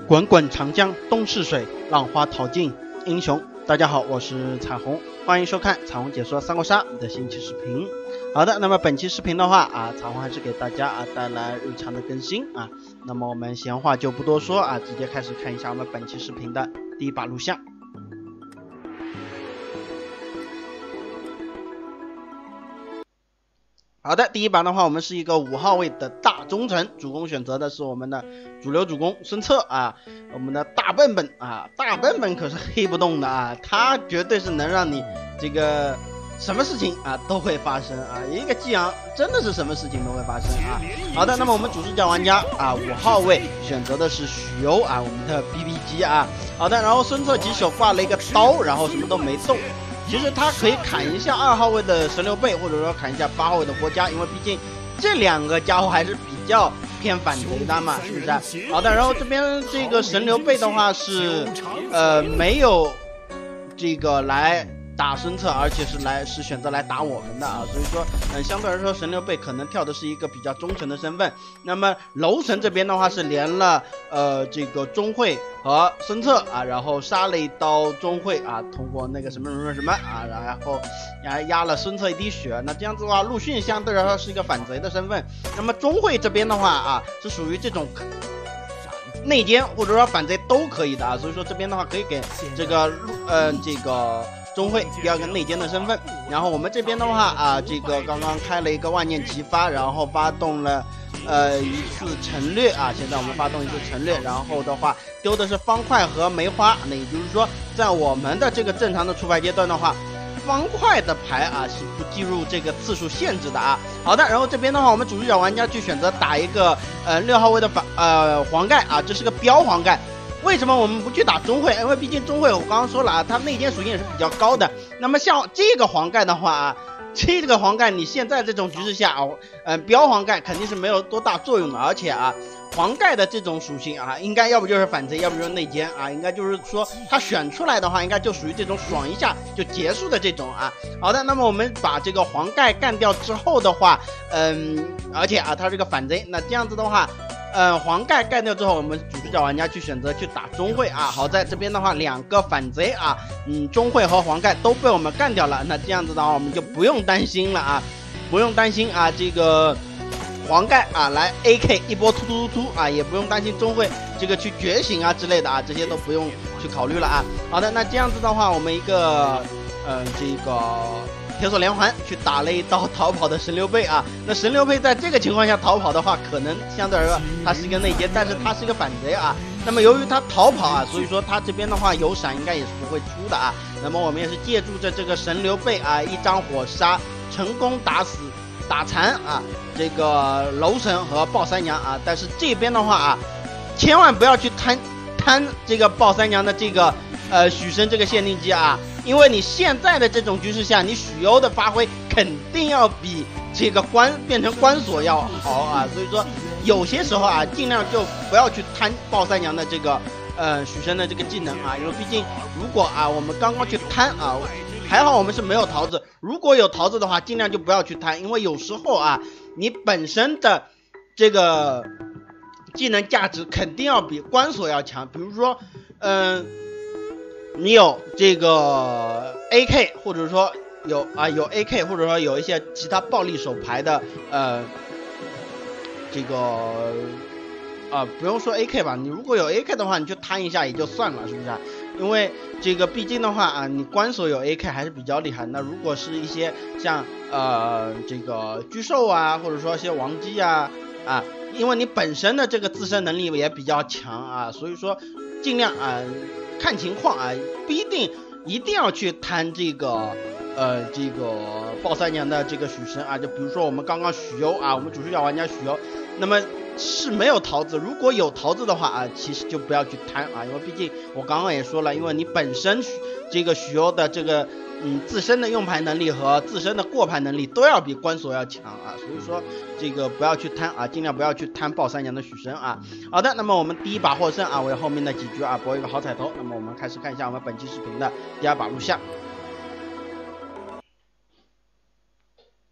滚滚长江东逝水，浪花淘尽英雄。大家好，我是彩虹，欢迎收看彩虹解说三国杀的新期视频。好的，那么本期视频的话彩虹还是给大家带来日常的更新那么我们闲话就不多说直接开始看一下我们本期视频的第一把录像。好的，第一把的话，我们是一个5号位的大忠诚，主攻选择的是我们的主流主攻孙策我们的大笨笨大笨笨可是黑不动的他绝对是能让你这个什么事情都会发生一个激昂真的是什么事情都会发生好的，那么我们主视角玩家5号位选择的是许攸我们的 BB 机好的，然后孙策几手挂了一个刀，然后什么都没动。其实他可以砍一下2号位的神刘备，或者说砍一下8号位的郭嘉，因为毕竟这两个家伙还是比较偏反贼的嘛，是不是？好的，然后这边这个神刘备的话是没有这个来打孙策，而且是选择来打我们的所以说相对来说神刘备可能跳的是一个比较忠诚的身份。那么楼神这边的话是连了这个钟会和孙策然后杀了一刀钟会通过那个什么然后压了孙策一滴血。那这样子的话，陆逊相对来说是一个反贼的身份。那么钟会这边的话是属于这种内奸或者说反贼都可以的所以说这边的话可以给这个这个钟会第二个内奸的身份。然后我们这边的话这个刚刚开了一个万念齐发，然后发动了一次城略现在我们发动一次城略，然后的话丢的是方块和梅花。那也就是说在我们的这个正常的出牌阶段的话，方块的牌是不计入这个次数限制的好的，然后这边的话我们主视角玩家去选择打一个6号位的黄盖这是个标黄盖。为什么我们不去打钟会？因为毕竟钟会我刚刚说了它内奸属性也是比较高的。那么像这个黄盖的话这个黄盖你现在这种局势下标黄盖肯定是没有多大作用的，而且黄盖的这种属性应该要不就是反贼，要不就是内奸应该就是说他选出来的话应该就属于这种爽一下就结束的这种好的，那么我们把这个黄盖干掉之后的话而且他是个反贼，那这样子的话黄盖干掉之后，我们主视角玩家去选择去打钟会好在这边的话2个反贼钟会和黄盖都被我们干掉了。那这样子的话我们就不用担心了不用担心这个黄盖来 AK 一波突也不用担心钟会这个去觉醒之类的这些都不用去考虑了好的，那这样子的话我们一个这个铁索连环去打了一刀逃跑的神刘备那神刘备在这个情况下逃跑的话，可能相对来说他是一个内奸，但是他是一个反贼那么由于他逃跑所以说他这边的话有闪应该也是不会出的那么我们也是借助着这个神刘备一张火杀成功打残这个楼神和鲍三娘但是这边的话千万不要去贪这个鲍三娘的这个许生这个限定机因为你现在的这种局势下，你许攸的发挥肯定要比这个变成关锁要好所以说有些时候尽量就不要去贪鲍三娘的这个许生的这个技能因为毕竟如果我们刚刚去贪还好我们是没有桃子，如果有桃子的话尽量就不要去贪，因为有时候你本身的这个技能价值肯定要比关锁要强。比如说你有这个 AK 或者说有AK 或者说有一些其他暴力手牌的这个不用说 AK 吧，你如果有 AK 的话你就摊一下也就算了，是不是因为这个毕竟的话你关锁有 AK 还是比较厉害。那如果是一些像这个巨兽或者说一些王姬因为你本身的这个自身能力也比较强所以说尽量看情况不一定要去贪这个鲍三娘的这个许生就比如说我们刚刚许攸我们主视角玩家许攸那么是没有桃子，如果有桃子的话其实就不要去贪因为毕竟我刚刚也说了，因为你本身这个许攸的这个自身的用牌能力和自身的过牌能力都要比关锁要强所以说这个不要去贪尽量不要去贪鲍三娘的许生好的，那么我们第一把获胜为后面的几局博一个好彩头。那么我们开始看一下我们本期视频的第2把录像。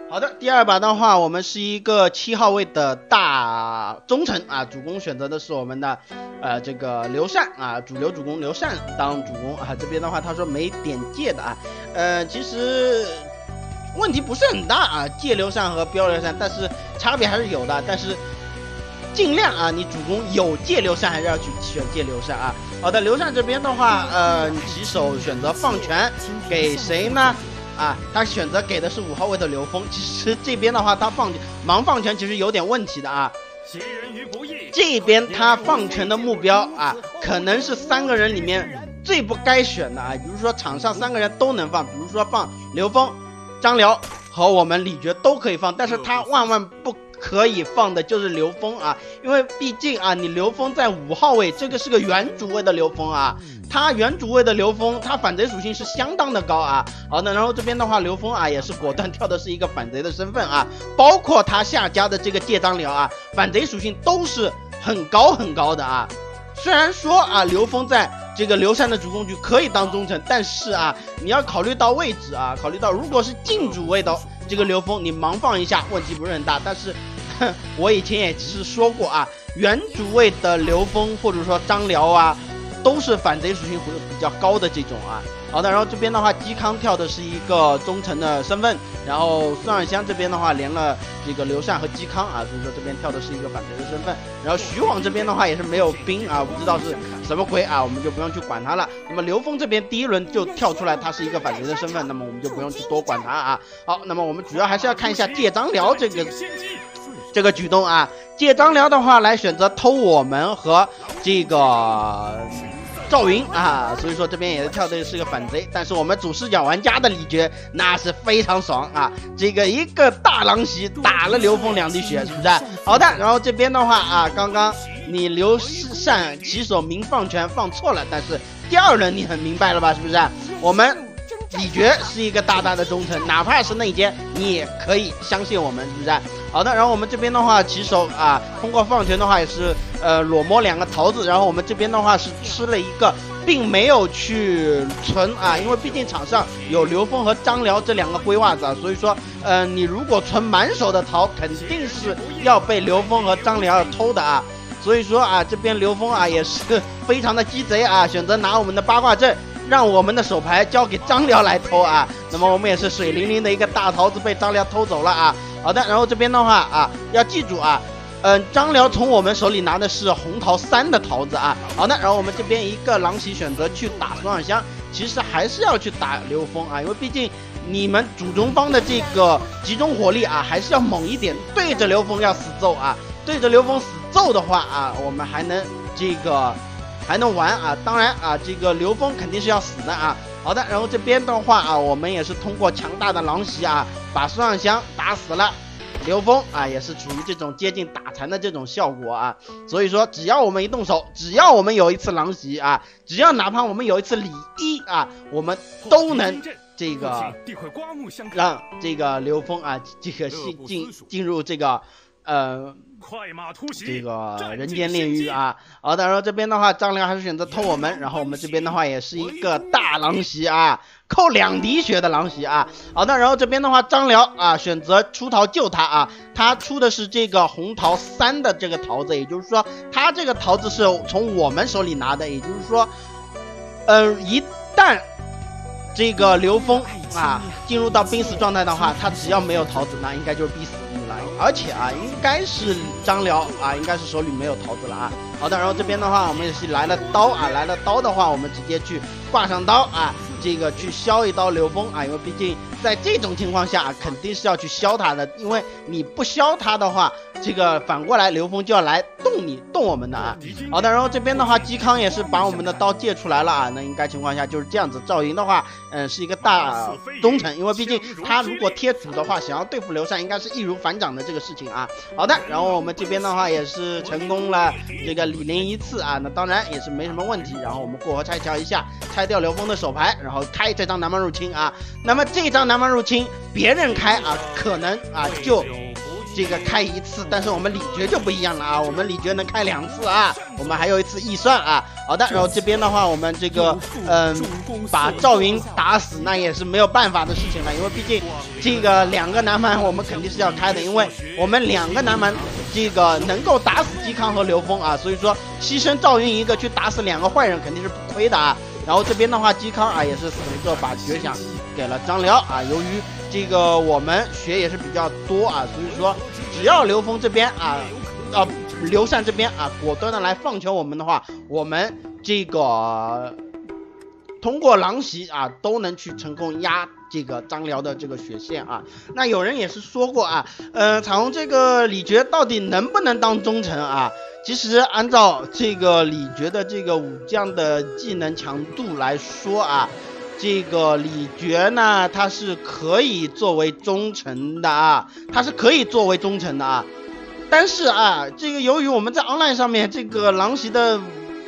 好的，第二把的话，我们是一个7号位的大忠臣啊，主攻选择的是我们的这个刘禅啊，主流主攻刘禅当主攻啊。这边的话他说没点戒的啊，其实问题不是很大啊，戒刘禅和标刘禅，但是差别还是有的，但是尽量啊，你主攻有戒刘禅还是要去选戒刘禅啊。好的，刘禅这边的话，棋手选择放权给谁呢？啊，他选择给的是5号位的刘峰。其实这边的话，他盲放权其实有点问题的啊。这边他放权的目标啊，可能是3个人里面最不该选的啊。比如说场上3个人都能放，比如说放刘峰、张辽和我们李珏都可以放，但是他万万不可以放的就是刘峰啊，因为毕竟啊，你刘峰在5号位，这个是个原主位的刘峰啊。他原主位的刘峰，他反贼属性是相当的高啊。好的，然后这边的话，刘峰啊也是果断跳的是一个反贼的身份啊，包括他下家的这个借张辽啊，反贼属性都是很高很高的啊。虽然说啊，刘峰在这个刘禅的主攻局可以当忠臣，但是啊，你要考虑到位置啊，考虑到如果是近主位的这个刘峰，你盲放一下问题不是很大，但是我以前也是说过啊，原主位的刘峰或者说张辽啊，都是反贼属性会比较高的这种啊。好的，然后这边的话，嵇康跳的是一个忠臣的身份，然后孙二香这边的话连了这个刘禅和嵇康啊，所以说这边跳的是一个反贼的身份。然后徐晃这边的话也是没有兵啊，不知道是什么鬼啊，我们就不用去管他了。那么刘峰这边第一轮就跳出来，他是一个反贼的身份，那么我们就不用去多管他啊。好，那么我们主要还是要看一下借张辽这个举动啊。借张辽的话来选择偷我们和这个赵云啊，所以说这边也是跳的是个反贼，但是我们主视角玩家的李珏那是非常爽啊，这个一个大狼袭打了刘峰2滴血，是不是？好的，然后这边的话啊，刚刚你刘禅棋手明放权放错了，但是第2轮你很明白了吧？是不是？我们李珏是一个大大的忠臣，哪怕是内奸，你也可以相信我们，是不是？好的，然后我们这边的话，棋手啊，通过放权的话也是裸摸2个桃子，然后我们这边的话是吃了一个，并没有去存啊，因为毕竟场上有刘峰和张辽这2个龟袜子啊，所以说你如果存满手的桃，肯定是要被刘峰和张辽偷的啊。所以说啊，这边刘峰啊也是非常的鸡贼啊，选择拿我们的八卦阵，让我们的手牌交给张辽来偷啊。那么我们也是水灵灵的一个大桃子被张辽偷走了啊。好的，然后这边的话啊，要记住啊，张辽从我们手里拿的是红桃3的桃子啊。好的，然后我们这边一个狼袭选择去打孙二香，其实还是要去打刘峰啊，因为毕竟你们主中方的这个集中火力啊，还是要猛一点，对着刘峰要死揍啊，对着刘峰死揍的话啊，我们还能玩啊。当然啊，这个刘峰肯定是要死的啊。好的，然后这边的话啊，我们也是通过强大的狼袭啊，把孙二香打死了。刘峰啊，也是处于这种接近打残的这种效果啊。所以说，只要我们一动手，只要我们有一次狼袭啊，只要哪怕我们有一次李一啊，我们都能这个让这个刘峰啊，这个进入这个这个人间炼狱啊。好的，然后这边的话，张辽还是选择偷我们，然后我们这边的话也是一个大狼袭啊，扣2滴血的狼袭啊。好的，然后这边的话，张辽啊选择出桃救他啊，他出的是这个红桃3的这个桃子，也就是说他这个桃子是从我们手里拿的，也就是说一旦这个刘峰啊进入到濒死状态的话，他只要没有桃子，那应该就是必死无疑了。而且啊，应该是张辽啊，应该是手里没有桃子了啊。好的，然后这边的话，我们也是来了刀啊，来了刀的话，我们直接去挂上刀啊，这个去削一刀刘峰啊，因为毕竟在这种情况下肯定是要去削他的，因为你不削他的话，这个反过来刘峰就要来动我们的啊。好的，然后这边的话，嵇康也是把我们的刀借出来了啊，那应该情况下就是这样子。赵云的话，是一个大忠臣，因为毕竟他如果贴主的话，想要对付刘禅，应该是易如反掌的这个事情啊。好的，然后我们这边的话也是成功了这个李陵1次啊，那当然也是没什么问题。然后我们过河拆桥一下，拆掉刘峰的手牌，然后开这张南蛮入侵啊。那么这张南蛮入侵别人开啊，可能啊就这个开1次，但是我们李觉就不一样了啊，我们李觉能开2次啊，我们还有1次预算啊。好的，然后这边的话，我们这个把赵云打死，那也是没有办法的事情了，因为毕竟这个2个南蛮我们肯定是要开的，因为我们2个南蛮这个能够打死嵇康和刘封啊，所以说牺牲赵云一个去打死2个坏人肯定是不亏的啊。然后这边的话，嵇康啊也是死了一个，把爵饷给了张辽啊。由于这个我们血也是比较多啊，所以说只要刘封这边啊，刘禅这边啊果断的来放球我们的话，我们这个通过狼袭啊都能去成功压这个张辽的这个血线啊。那有人也是说过啊，彩虹这个李傕到底能不能当忠臣啊？其实按照这个李傕的这个武将的技能强度来说啊，这个李傕呢他是可以作为忠臣的啊，但是啊，这个由于我们在 online 上面这个狼袭的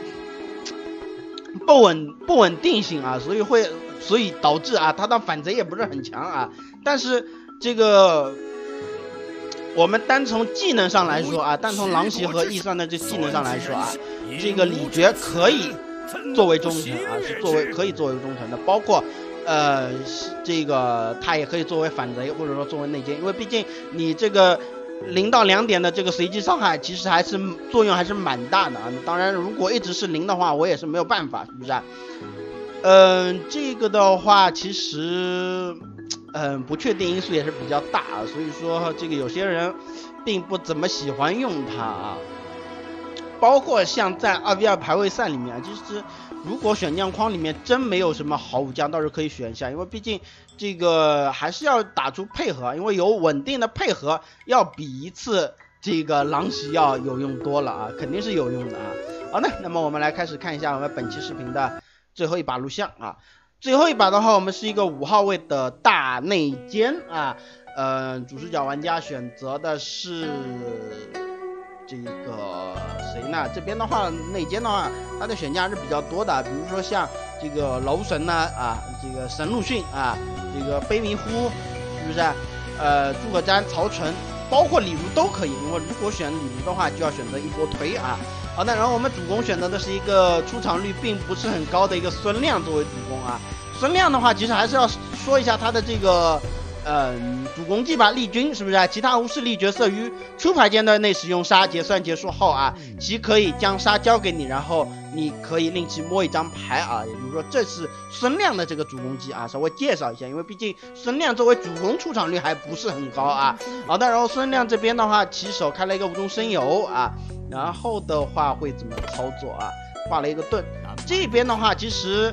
不稳定性啊，所以导致啊他的反贼也不是很强啊。但是这个我们单从技能上来说啊，单从狼袭和易算的这技能上来说啊，这个李傕可以作为忠臣啊，可以作为忠臣的，包括这个他也可以作为反贼或者说作为内奸，因为毕竟你这个0到2点的这个随机伤害其实还是作用还是蛮大的啊。当然如果一直是0的话我也是没有办法，是不是啊？这个的话其实不确定因素也是比较大啊，所以说这个有些人并不怎么喜欢用它啊。包括像在2v2排位赛里面，其实如果选将框里面真没有什么好武将，倒是可以选一下，因为毕竟这个还是要打出配合，因为有稳定的配合要比1次这个狼袭要有用多了啊，肯定是有用的啊。好的，那么我们来开始看一下我们本期视频的最后一把录像啊。最后一把的话，我们是一个5号位的大内奸啊，主视角玩家选择的是这个谁呢？这边的话，内奸的话，它的选项是比较多的，比如说像这个楼神呢啊，这个神陆逊啊，这个卑弥呼，是不是？诸葛瞻、曹纯，包括李儒都可以，因为如果选李儒的话，就要选择一波推啊。好的，然后我们主攻选择的是一个出场率并不是很高的一个孙亮作为主攻啊。孙亮的话，其实还是要说一下他的这个主攻技吧，力军是不是啊？其他无视力角色于出牌阶段内使用杀，结算结束后啊，其可以将杀交给你，然后你可以令其摸一张牌啊。也就是说，这是孙亮的这个主攻技啊，稍微介绍一下，因为毕竟孙亮作为主攻出场率还不是很高啊。好的，然后孙亮这边的话，起手开了一个无中生有啊，然后的话会怎么操作啊？画了一个盾，这边的话其实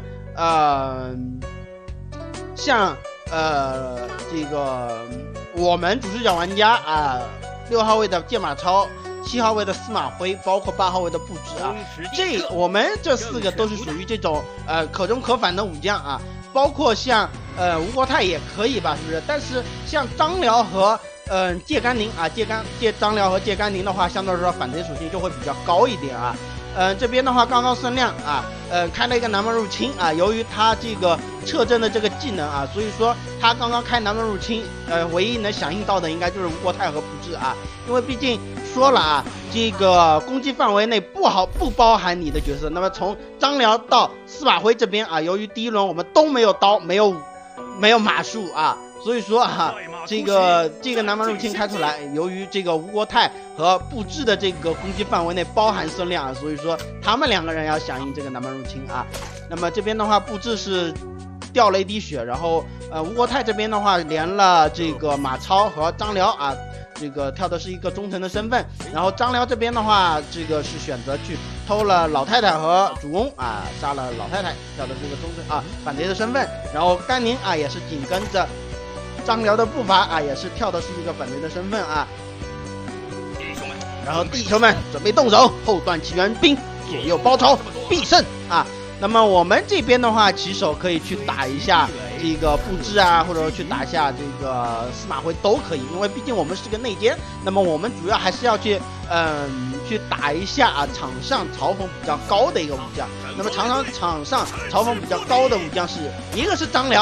像这个我们主视角玩家啊，6号位的剑马超，7号位的司马徽，包括8号位的布置啊，我们这4个都是属于这种可中可反的武将啊，包括像吴国泰也可以吧，是不是？但是像张辽和借甘宁啊，张辽和借甘宁的话，相对来说反贼属性就会比较高一点啊。这边的话，刚刚孙亮啊，开了一个南蛮入侵啊，由于他这个撤阵的这个技能啊，所以说他刚刚开南蛮入侵，唯一能响应到的应该就是吴国泰和布置啊，因为毕竟说了啊，这个攻击范围内不包含你的角色。那么从张辽到司马徽这边啊，由于第一轮我们都没有刀，没有马术啊，所以说啊，这个南蛮入侵开出来，由于这个吴国泰和布置的这个攻击范围内包含孙亮，所以说他们2个人要响应这个南蛮入侵啊。那么这边的话，布置是掉了一滴血，然后吴国泰这边的话连了这个马超和张辽啊，这个跳的是一个忠臣的身份，然后张辽这边的话，这个是选择去偷了老太太和主公啊，杀了老太太，跳的这个忠臣啊反贼的身份，然后甘宁啊也是紧跟着张辽的步伐啊，也是跳的是一个反贼的身份啊。然后弟兄们准备动手，后段起援兵，左右包抄，必胜啊！那么我们这边的话，起手可以去打一下这个布置啊，或者说去打一下这个司马徽都可以，因为毕竟我们是个内奸。那么我们主要还是要去去打一下啊场上嘲讽比较高的一个武将。那么场上嘲讽比较高的武将是一个是张辽，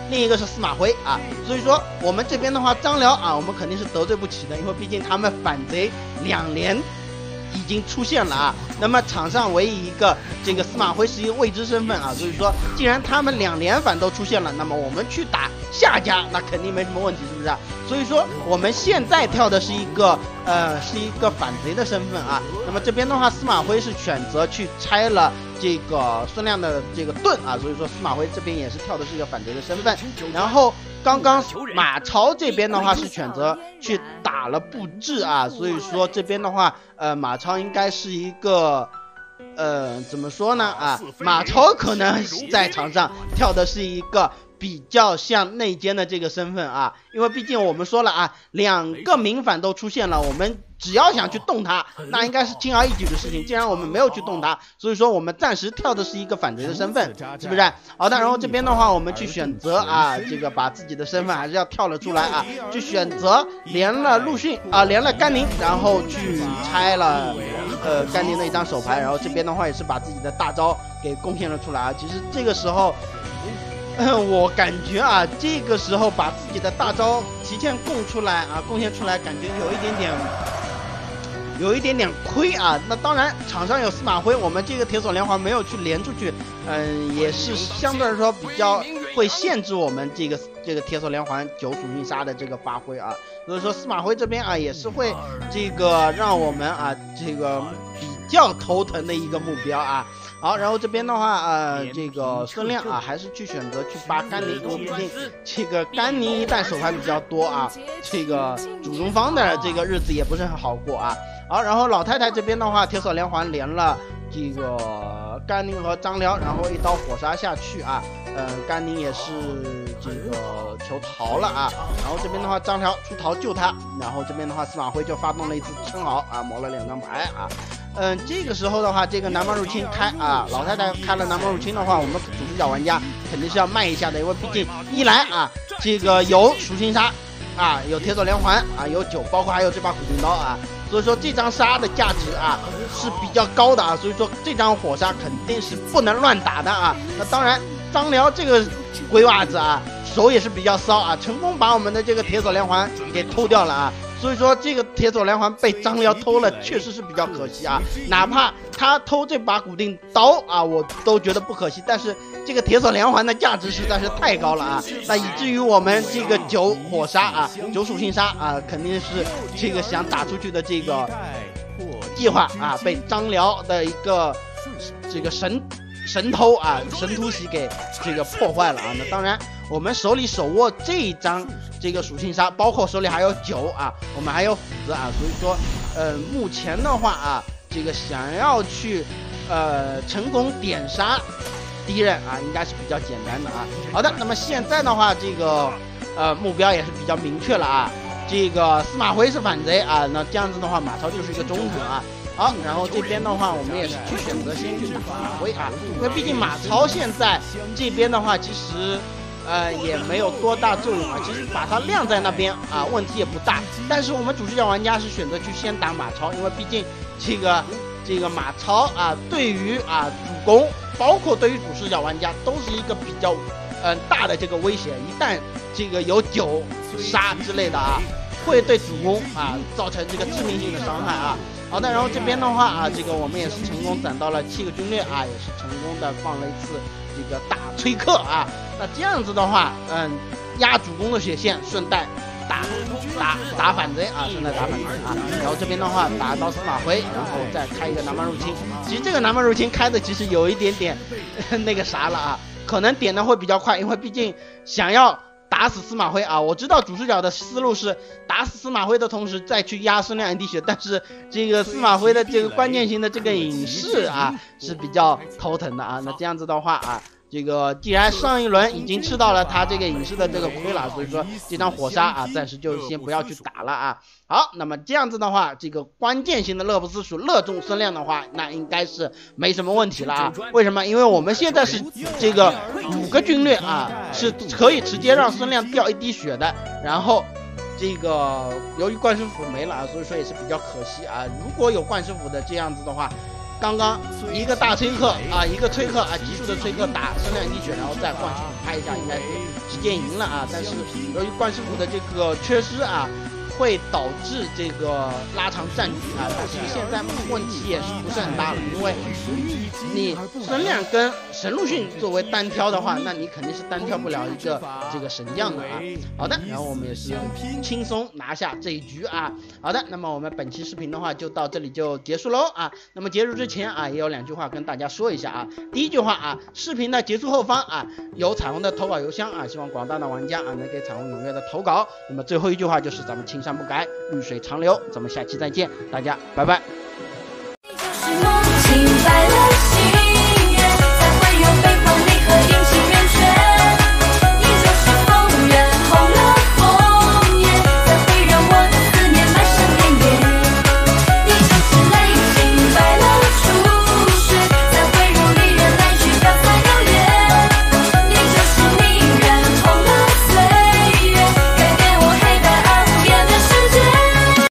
另一个是司马徽啊。所以说我们这边的话，张辽啊，我们肯定是得罪不起的，因为毕竟他们反贼2连已经出现了啊。那么场上唯一一个这个司马徽是一个未知身份啊，所以说既然他们2连反都出现了，那么我们去打夏家那肯定没什么问题，是不是啊？所以说我们现在跳的是一个反贼的身份啊。那么这边的话，司马徽是选择去拆了这个孙亮的这个盾啊，所以说司马徽这边也是跳的是一个反贼的身份。然后刚刚马超这边的话是选择去打了布置啊，所以说这边的话，马超应该是一个怎么说呢啊？马超可能在场上跳的是一个比较像内奸的这个身份啊，因为毕竟我们说了啊，2个明反都出现了，我们只要想去动他，那应该是轻而易举的事情。既然我们没有去动他，所以说我们暂时跳的是一个反贼的身份，是不是？好的，然后这边的话，我们去选择啊，这个把自己的身份还是要跳了出来啊，去选择连了陆逊啊，连了甘宁，然后去拆了甘宁的一张手牌，然后这边的话也是把自己的大招给贡献了出来啊。其实这个时候。我感觉啊，这个时候把自己的大招提前贡献出来，感觉有一点点亏啊。那当然，场上有司马徽，我们这个铁索连环没有去连出去，也是相对来说比较会限制我们这个铁索连环9属性杀的这个发挥啊。所以说司马徽这边啊也是会这个让我们啊这个比较头疼的一个目标啊。好，然后这边的话，这个孙亮啊，还是去选择去扒甘宁，因为毕竟这个甘宁一旦手牌比较多啊，这个主攻方的这个日子也不是很好过啊。好，然后老太太这边的话，铁索连环连了这个甘宁和张辽，然后一刀火杀下去啊，甘宁也是这个求逃了啊。然后这边的话，张辽出逃救他，然后这边的话，司马徽就发动了一次称豪啊，磨了2张牌啊。这个时候的话，这个南蛮入侵开啊，老太太开了南蛮入侵的话，我们主视角玩家肯定是要慢一下的，因为毕竟一来啊，这个有属性杀啊，有铁索连环啊，有9，包括还有这把苦丁刀啊，所以说这张杀的价值啊是比较高的啊，所以说这张火杀肯定是不能乱打的啊。那当然，张辽这个龟娃子啊，手也是比较骚啊，成功把我们的这个铁索连环给偷掉了啊。所以说这个铁索连环被张辽偷了，确实是比较可惜啊。哪怕他偷这把固定刀啊，我都觉得不可惜。但是这个铁索连环的价值实在是太高了啊，那以至于我们这个9火杀啊，9属性杀啊，肯定是这个想打出去的这个计划啊，被张辽的一个这个神偷啊，神突袭给这个破坏了啊。那当然，我们手里手握这一张这个属性杀，包括手里还有9啊，我们还有斧子啊，所以说目前的话啊，这个想要去成功点杀敌人啊，应该是比较简单的啊。好的，那么现在的话，这个目标也是比较明确了啊。这个司马徽是反贼啊，那这样子的话，马超就是一个忠臣啊。好，然后这边的话，我们也是去选择先去打马徽啊，因为毕竟马超现在这边的话，其实也没有多大作用啊，其实把它晾在那边啊，问题也不大。但是我们主视角玩家是选择去先打马超，因为毕竟这个马超啊，对于主攻，包括对于主视角玩家，都是一个比较大的这个威胁。一旦这个有9杀之类的啊，会对主攻啊造成这个致命性的伤害啊。好的，然后这边的话啊，这个我们也是成功攒到了7个军略啊，也是成功的放了一次这个大崔克啊。那这样子的话，压主攻的血线，顺带打反贼啊，顺带打反贼啊。然后这边的话打到司马徽，然后再开一个南蛮入侵。其实这个南蛮入侵开的其实有一点点那个啥了啊，可能点的会比较快，因为毕竟想要打死司马徽啊，我知道主视角的思路是打死司马徽的同时再去压孙亮一滴血，但是这个司马徽的这个关键性的这个隐士啊是比较头疼的啊。那这样子的话啊，这个既然上一轮已经吃到了他这个隐士的这个亏了，所以说这张火杀啊暂时就先不要去打了啊。好，那么这样子的话，这个关键型的乐不思蜀勒中孙亮的话，那应该是没什么问题了啊。为什么？因为我们现在是这个5个军略啊，是可以直接让孙亮掉一滴血的。然后这个由于冠师府没了啊，所以说也是比较可惜啊。如果有冠师府的这样子的话， 刚刚一个大崔克啊，一个崔克啊，急速的崔克打升2滴血，然后再冠师傅拍一下，应该是直接赢了啊。但是由于冠师傅的这个缺失啊，会导致这个拉长战局啊。但是现在问题也是不是很大了，因为你升2跟神陆逊作为单挑的话，那你肯定是单挑不了一个这个神将的啊。好的，然后我们也是轻松拿下这一局啊。好的，那么我们本期视频的话就到这里就结束喽啊。那么结束之前啊，也有2句话跟大家说一下啊。第一句话啊，视频的结束后方啊有彩虹的投稿邮箱啊，希望广大的玩家啊能给彩虹踊跃的投稿。那么最后一句话就是咱们青山不改，绿水长流。咱们下期再见，大家拜拜。